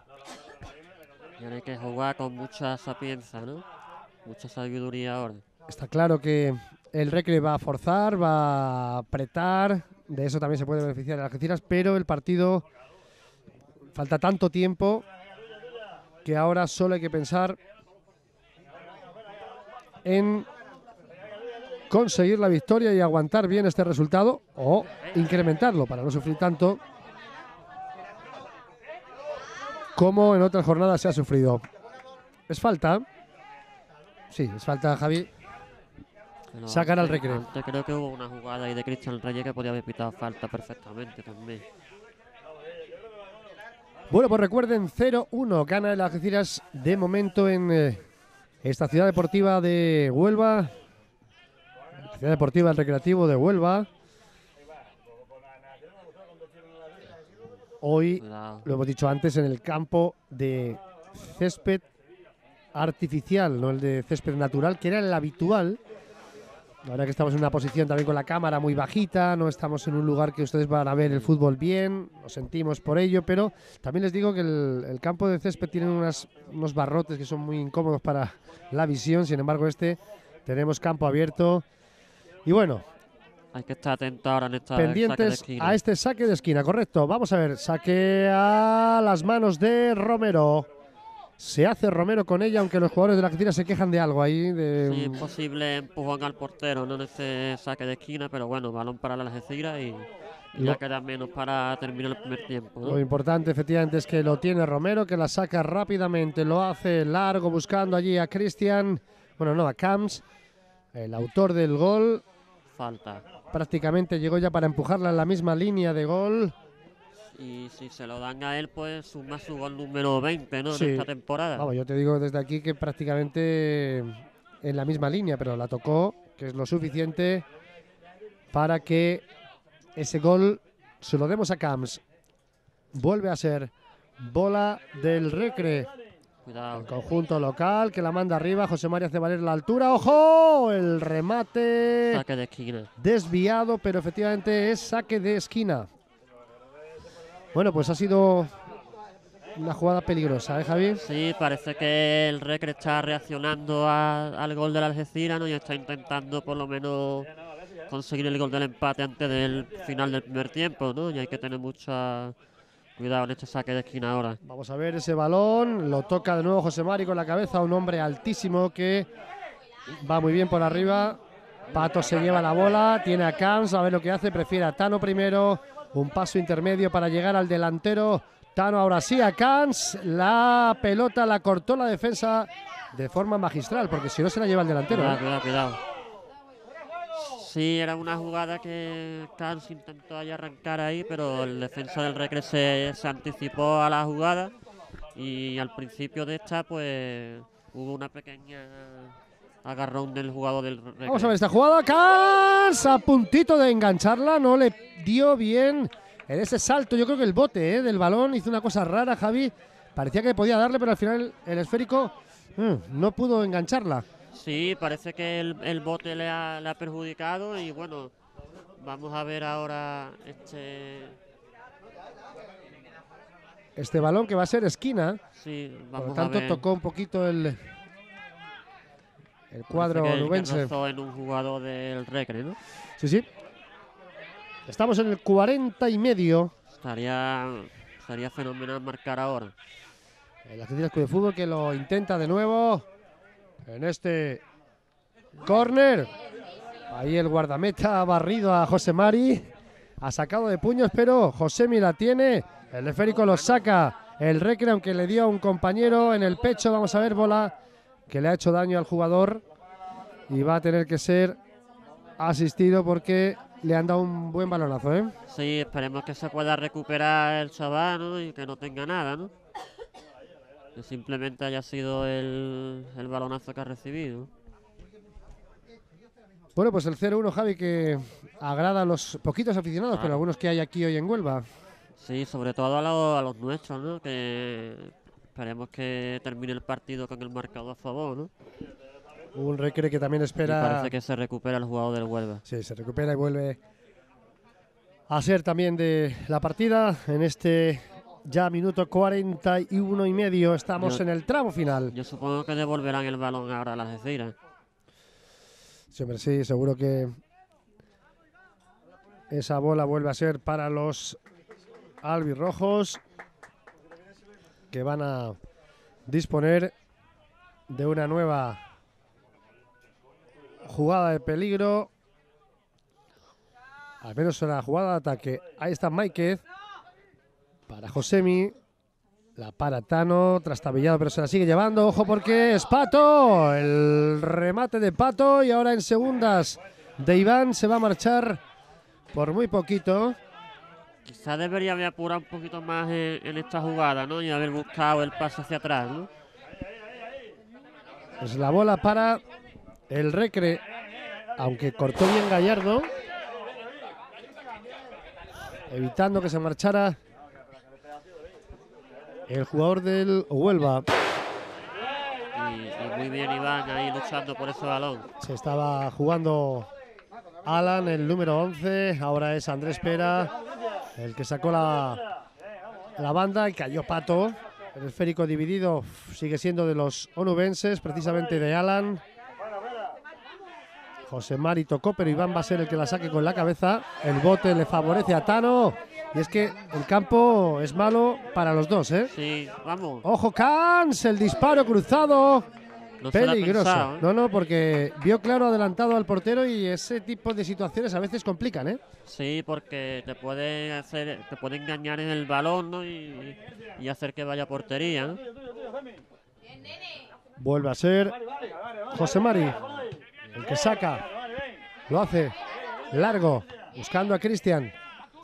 Y ahora hay que jugar con mucha sapiencia, ¿no? Mucha sabiduría ahora. Está claro que el Recre va a forzar, va a apretar. De eso también se puede beneficiar el Algeciras, pero el partido falta tanto tiempo que ahora solo hay que pensar en conseguir la victoria y aguantar bien este resultado o incrementarlo para no sufrir tanto como en otras jornadas se ha sufrido. ¿Es falta? Sí, es falta, Javi. Pero Sacan al antes- Recre. antes creo que hubo una jugada ahí de Cristian Reyes que podía haber pitado falta perfectamente también. Bueno, pues recuerden, cero uno gana el Algeciras de momento en eh, esta ciudad deportiva de Huelva. La ciudad deportiva del Recreativo de Huelva. Hoy, Cuidado. lo hemos dicho antes, en el campo de césped artificial, no el de césped natural, que era el habitual. Ahora que estamos en una posición también con la cámara muy bajita, no estamos en un lugar que ustedes van a ver el fútbol bien, lo sentimos por ello, pero también les digo que el, el campo de césped tiene unas, unos barrotes que son muy incómodos para la visión, sin embargo este tenemos campo abierto y bueno, Hay que estar atento ahora en esta saque de pendientes esquina. a este saque de esquina, correcto. Vamos a ver, saque a las manos de Romero. Se hace Romero con ella, aunque los jugadores de la Algeciras se quejan de algo ahí. De, Sí, posible empujón al portero, no en este saque de esquina, pero bueno, balón para la Algeciras y, y Lo- ya queda menos para terminar el primer tiempo, ¿no? Lo importante efectivamente es que lo tiene Romero, que la saca rápidamente, lo hace largo buscando allí a Cristian, bueno no, a Camps, el autor del gol, Falta. prácticamente llegó ya para empujarla en la misma línea de gol. Y si se lo dan a él, pues suma su gol número veinte, ¿no? Sí. En esta temporada. Vamos, yo te digo desde aquí que prácticamente en la misma línea, pero la tocó, que es lo suficiente para que ese gol se lo demos a Camps. Vuelve a ser bola del Recre. Cuidado. El conjunto local que la manda arriba. José María hace valer la altura. ¡Ojo! El remate Saque de esquina. desviado, pero efectivamente es saque de esquina. Bueno, pues ha sido una jugada peligrosa, ¿eh, Javi? Sí, parece que el Recre está reaccionando a- al gol del Algeciras, ¿no? Y está intentando por lo menos conseguir el gol del empate antes del final del primer tiempo, ¿no? Y hay que tener mucha cuidado en este saque de esquina ahora. Vamos a ver ese balón. Lo toca de nuevo José Mari con la cabeza. Un hombre altísimo que va muy bien por arriba. Pato se lleva la bola. Tiene a Camps. A ver lo que hace. Prefiere a Tano primero. Un paso intermedio para llegar al delantero. Tano ahora sí a Camps. La pelota la cortó la defensa de forma magistral, porque si no se la lleva el delantero. Cuidado, ¿eh? cuidado, cuidado. Sí, era una jugada que Camps intentó ahí arrancar ahí, pero el defensa del Recre se, se anticipó a la jugada y al principio de esta pues hubo una pequeña agarrón del jugador del Recre. Vamos a ver esta jugada. Camps a puntito de engancharla. No le dio bien en ese salto. Yo creo que el bote ¿eh? del balón hizo una cosa rara, Javi. Parecía que podía darle, pero al final el esférico mm, no pudo engancharla. Sí, parece que el, el bote le ha, le ha perjudicado y bueno, vamos a ver ahora este... Este balón que va a ser esquina. Sí, Por vamos lo tanto, a ver. tocó un poquito el, el cuadro Parece que- que nubense. rozó en un jugador del Recre, ¿no? Sí, sí. Estamos en el cuarenta y medio. Estaría, estaría fenomenal marcar ahora. El Atlético de Fútbol que lo intenta de nuevo. En este córner. Ahí el guardameta ha barrido a José Mari. Ha sacado de puños, pero Josemi la tiene. El esférico lo saca el Recre, aunque le dio a un compañero en el pecho. Vamos a ver, bola que le ha hecho daño al jugador. Y va a tener que ser asistido porque le han dado un buen balonazo, ¿eh? Sí, esperemos que se pueda recuperar el chaval, ¿no? Y que no tenga nada, ¿no? Que simplemente haya sido el, el balonazo que ha recibido. Bueno, pues el cero uno, Javi, que agrada a los poquitos aficionados, Claro. pero algunos que hay aquí hoy en Huelva. Sí, sobre todo a, los- a los nuestros, ¿no? Que esperemos que termine el partido con el marcador a favor, ¿no? Un Recre que también Y espera. parece que se recupera el jugador del Huelva. Sí, se recupera y vuelve a ser también de la partida. En este ya minuto cuarenta y uno y medio estamos Yo- en el tramo final. Yo supongo que devolverán el balón ahora a las Algeciras. Sí, hombre, sí, seguro que esa bola vuelve a ser para los albirrojos, que van a disponer de una nueva jugada de peligro. Al menos una jugada de ataque. Ahí está Máiquez para Josemi. La para Tano, trastabillado, pero se la sigue llevando. Ojo porque es Pato. El remate de Pato y ahora en segundas de Iván se va a marchar por muy poquito. Quizás debería haber apurado un poquito más en, en esta jugada, ¿no? Y haber buscado el pase hacia atrás, ¿no? Es la bola para el Recre, aunque cortó bien Gallardo, evitando que se marchara el jugador del Huelva. Y, y muy bien Iván ahí luchando por ese balón. Se estaba jugando Alan, el número once, ahora es Andrés Pera, el que sacó la, la banda y cayó Pato. El esférico dividido sigue siendo de los onubenses, precisamente de Alan. José Mari tocó, pero Iván va a ser el que la saque con la cabeza. El bote le favorece a Tano. Y es que el campo es malo para los dos, ¿eh? Sí, vamos. ¡Ojo, Camps! El disparo cruzado. No se la ha Peligroso. pensado, ¿eh? No, no, porque vio claro adelantado al portero y ese tipo de situaciones a veces complican, ¿eh? Sí, porque te puede hacer, te puede engañar en el balón, ¿no? Y, y hacer que vaya a portería, ¿no? Vuelve a ser José Mari el que saca. Lo hace largo, buscando a Cristian.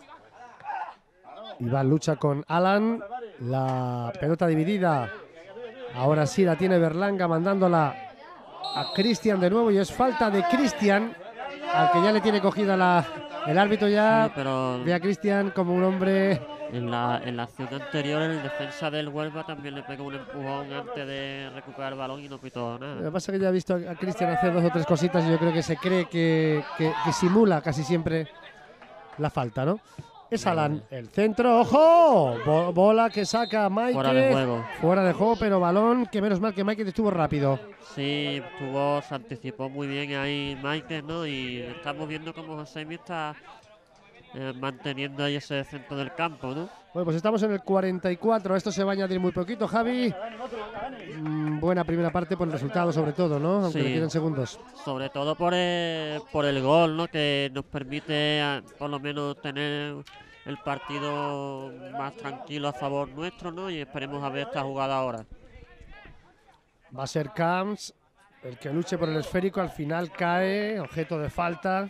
Iván lucha con Alan. La pelota dividida. Ahora sí la tiene Berlanga mandándola a Cristian de nuevo y es falta de Cristian al que ya le tiene cogida la, el árbitro ya Sí, pero ve a Cristian como un hombre. en la, en la acción anterior el defensa del Huelva también le pegó un empujón antes de recuperar el balón y no pitó Lo nada. que pasa es que ya he visto a Cristian hacer dos o tres cositas y yo creo que se cree que, que, que simula casi siempre la falta, ¿no? Es Alan, el centro, ¡ojo! Bo- bola que saca Mike. Fuera de juego. Fuera de juego, pero balón que menos mal que Mike estuvo rápido. Sí, tuvo, se anticipó muy bien ahí Michael, ¿no? Y estamos viendo cómo Josemi está eh, manteniendo ahí ese centro del campo, ¿no? Bueno, pues estamos en el cuarenta y cuatro, esto se va a añadir muy poquito, Javi. Mm, buena primera parte por el resultado sobre todo, ¿no? Aunque Sí. le queden segundos. Sobre todo por el, por el gol, ¿no? Que nos permite a- por lo menos tener el partido más tranquilo a favor nuestro, ¿no? Y esperemos a ver esta jugada ahora. Va a ser Camps el que luche por el esférico, al final cae, objeto de falta.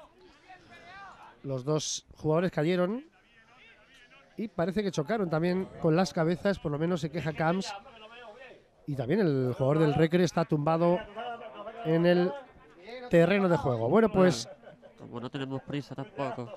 Los dos jugadores cayeron y parece que chocaron también con las cabezas, por lo menos se queja Camps. Y también el jugador del Recre está tumbado en el terreno de juego. Bueno, pues Como no tenemos prisa tampoco.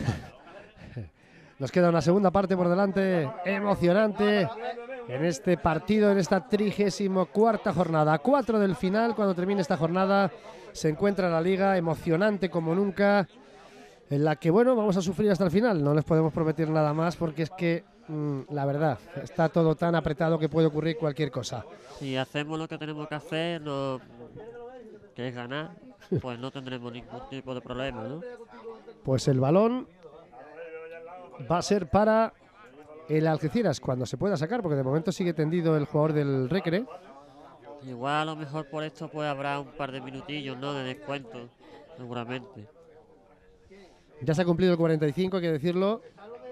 nos queda una segunda parte por delante, emocionante en este partido, en esta trigésimo cuarta jornada. A cuatro del final, cuando termine esta jornada, se encuentra la liga emocionante como nunca, en la que, bueno, vamos a sufrir hasta el final. No les podemos prometer nada más porque es que, mmm, la verdad, está todo tan apretado que puede ocurrir cualquier cosa. Si hacemos lo que tenemos que hacer, no- que es ganar, pues no tendremos ningún tipo de problema, ¿no? Pues el balón va a ser para el Algeciras cuando se pueda sacar, porque de momento sigue tendido el jugador del Recre. Igual a lo mejor por esto pues habrá un par de minutillos, ¿no? De descuento, seguramente. Ya se ha cumplido el cuarenta y cinco, hay que decirlo.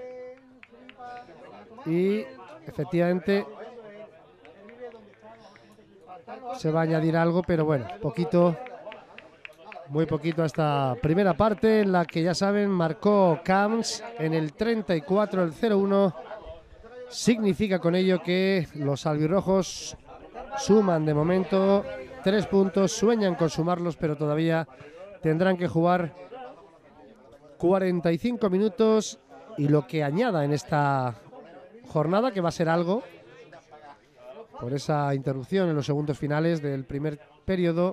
Y efectivamente se va a añadir algo, pero bueno, poquito, muy poquito a esta primera parte en la que ya saben, marcó Camps en el treinta y cuatro, el cero uno. Significa con ello que los albirrojos suman de momento tres puntos, sueñan con sumarlos, pero todavía tendrán que jugar cuarenta y cinco minutos y lo que añada en esta jornada, que va a ser algo por esa interrupción en los segundos finales del primer periodo.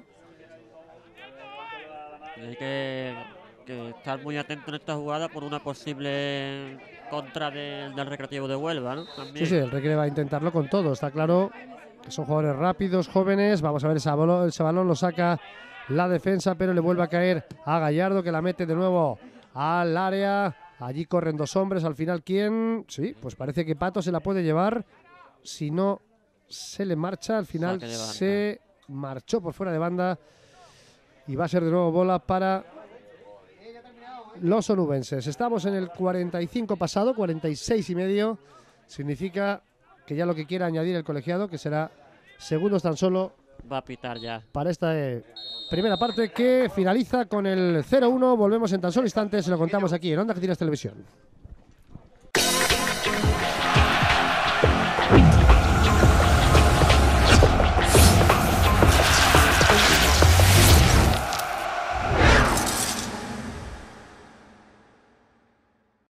Y hay que, que estar muy atento en esta jugada por una posible contra de- del Recreativo de Huelva, ¿no? También. Sí, sí, el Recre va a intentarlo con todo, está claro que son jugadores rápidos, jóvenes. Vamos a ver ese balón, ese balón lo saca la defensa, pero le vuelve a caer a Gallardo, que la mete de nuevo al área. Allí corren dos hombres, al final ¿quién? Sí, pues parece que Pato se la puede llevar. Si no se le marcha, al final Saque de banda. se marchó por fuera de banda y va a ser de nuevo bola para los onubenses. Estamos en el cuarenta y cinco pasado, cuarenta y seis y medio. Significa que ya lo que quiera añadir el colegiado, que será segundos tan solo Va a pitar ya. para esta eh, primera parte que finaliza con el cero uno. Volvemos en tan solo instantes, se lo contamos aquí en Onda Algeciras Televisión.